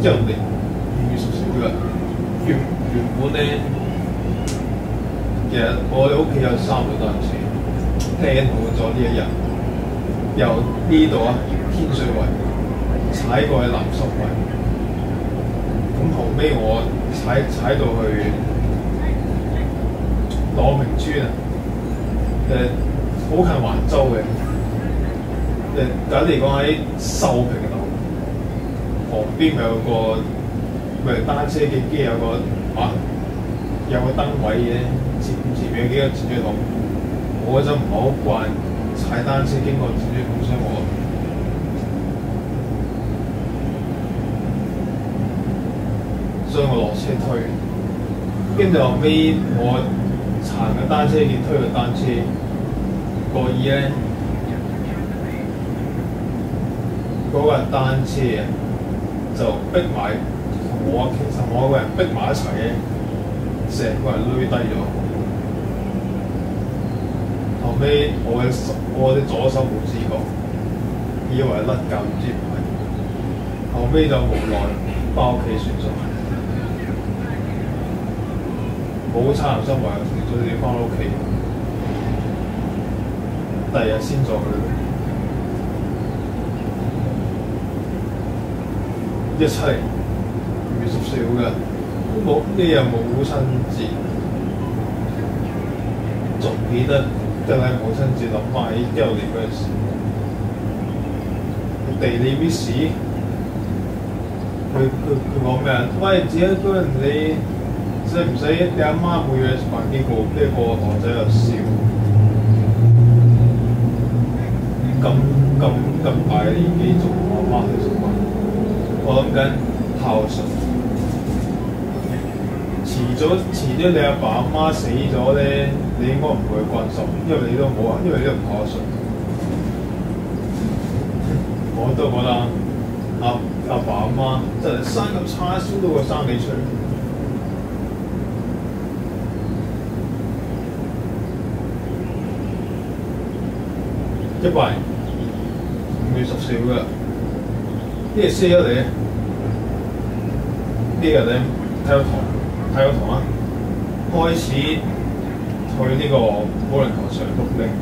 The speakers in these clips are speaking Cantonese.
即係我哋越熟少嘅。原本咧，其實我哋屋企有3部單車 plan 好咗呢一日，由呢度啊天水圍踩過去南濕圍，咁後尾我踩到去朗屏村啊，好近環州嘅，簡單嚟講喺秀屏度旁邊咪有個單車嘅機有個燈位嘅，前面有幾個剪紙筒。我嗰陣唔係好慣踩單車經過剪紙筒，所以我落車推，跟住後尾我行嘅單車見推嘅單車，個意咧嗰個單車啊就逼埋我，其實我個人逼埋一齊嘅，成個人攣低咗。後尾我嘅左手冇知覺，以為甩臼唔知唔係，後尾就無奈翻屋企算數。好差人心懷，仲要翻屋企，第二日先再去。17年2月14號嘅，冇呢日母親節，仲記得真係母親節諗翻起16年嗰陣時，地理 Miss 佢講咩啊？喂，自己一個人你使唔使你阿媽每日飯經過，跟住個堂仔又笑，咁大嘅年紀仲同阿媽去食飯，我諗緊孝順。遲咗你阿爸阿媽死咗咧，你應該唔會去關心，因為你都冇啊，因為你都唔孝順。我都覺得阿爸阿媽真係生咁叉燒都會生你出嚟。100年5月14號嘅，呢日星期一嚟嘅，呢日咧睇個堂啊，開始去呢個保齡球場碌鈴，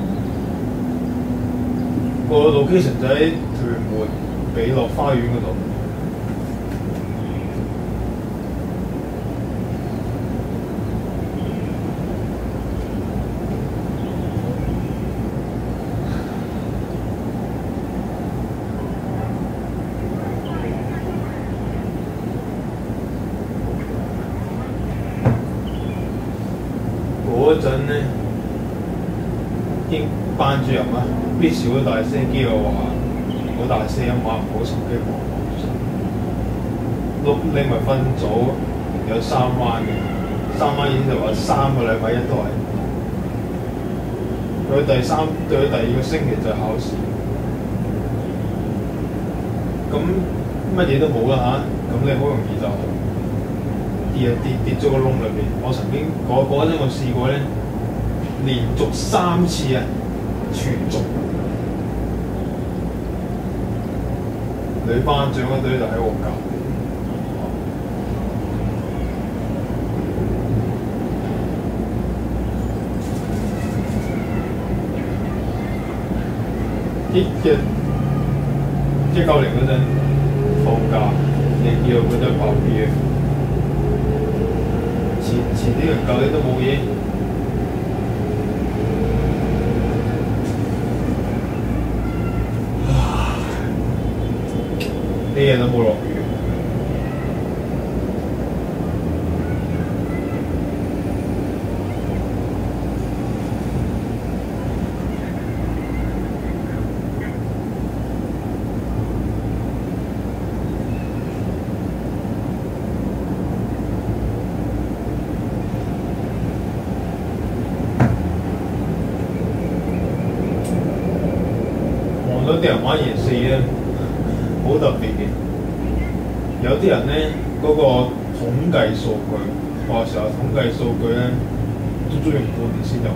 個location就喺屯門比樂花園嗰度。嗰陣咧，班主任啊，必少好大聲叫我話，好大聲音話唔好手機望。碌鈴咪分組，有3彎嘅，3彎意思就話3個禮拜一都係。佢第2個星期就考試，咁乜嘢都冇啦嚇，咁你好容易就跌咗個窿裏邊。我曾經嗰陣我試過咧，連續3次啊全中。女班長嗰隊就喺我隔離，19年嗰陣放假，你叫嗰陣跑 B 前啲人舊年都冇嘢，呢日都冇落雨。有啲人玩夜市咧，好特別嘅。有啲人咧嗰個統計數據，話時候統計數據咧，都中用半年先有。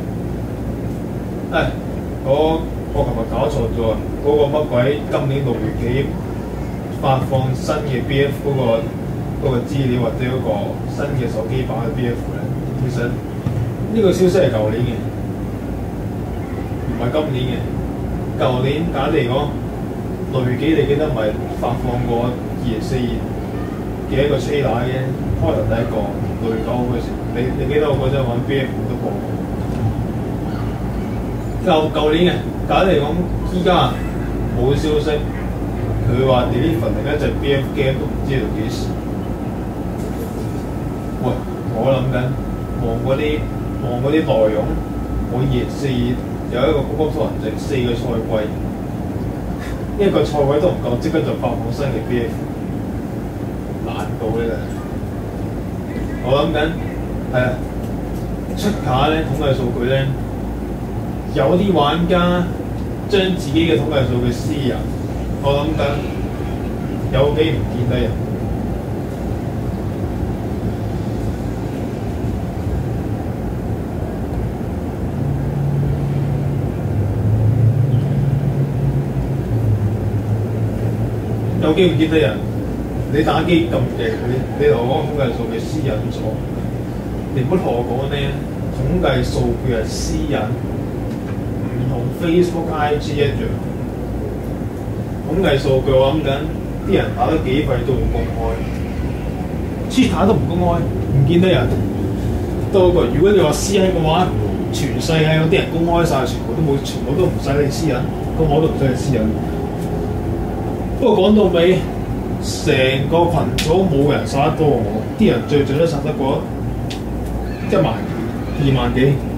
我琴日搞錯咗啊！嗰個乜鬼今年6月幾發放新嘅 BF 嗰個資料或者嗰個新嘅手機版嘅 BF 咧，其實呢個消息係舊年嘅，唔係今年嘅。舊年簡嚟講，累幾你記得咪發放過2042嘅一個 trailer 嘅，開頭第一個累到嗰時，你記得我嗰陣玩 BF 都播過。舊年嘅簡嚟講，依家冇消息，佢話 deliver 另一隻 BF game 都唔知道幾時。喂，我諗緊望嗰啲內容，我2042有一個高級多人值4個賽季，一個賽季都唔夠，即刻就發放新嘅 BF， 難度呢？我諗緊係啊，出卡咧統計數據咧，有啲玩家將自己嘅統計數據私人，我諗緊有幾唔見得人。有機唔見得人，你打機咁勁，你同我講統計數據私隱咗，你唔好同我講咧，統計數據係私隱，唔同 Facebook、IG 一樣。統計數據我諗緊，啲人打得幾廢都唔公開 ，Twitter 都唔公開，唔見得人。多個，如果你話私隱嘅話，全世界有啲人公開晒，全部都唔使你私隱，咁我都唔使你私隱。不過講到尾，成個群組冇人殺得多我，啲人最都殺得過1萬2萬幾。